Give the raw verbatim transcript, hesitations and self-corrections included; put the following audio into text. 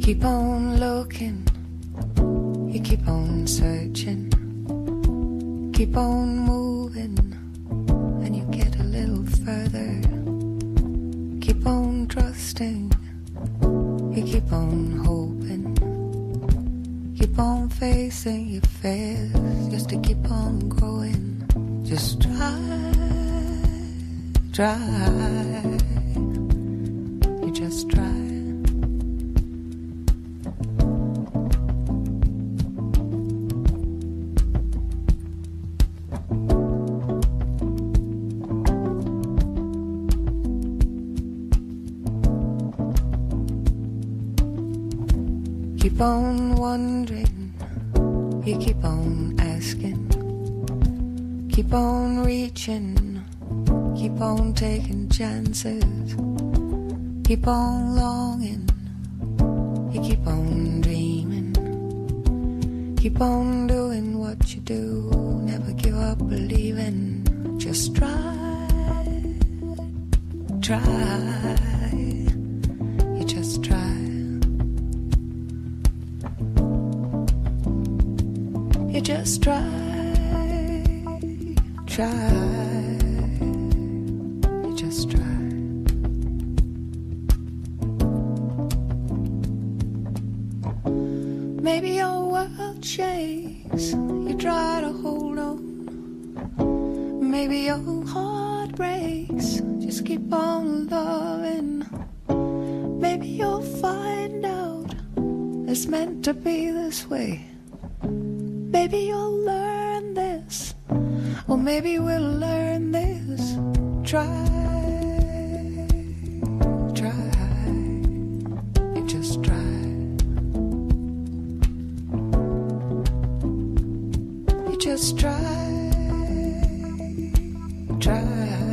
keep on looking, you keep on searching, keep on moving, and you get a little further. Keep on trusting, you keep on hoping, keep on facing your fears, just to keep on growing. Just try, try, you just try. Keep on wondering, you keep on asking, keep on reaching, keep on taking chances, keep on longing, you keep on dreaming, keep on doing what you do, never give up believing, just try, try, you just try. You just try, try, you just try. Maybe your world shakes, you try to hold on. Maybe your heart breaks, just keep on loving. Maybe you'll find out it's meant to be this way. Maybe you'll learn this, or maybe we'll learn this. Try, try, you just try. You just try, try.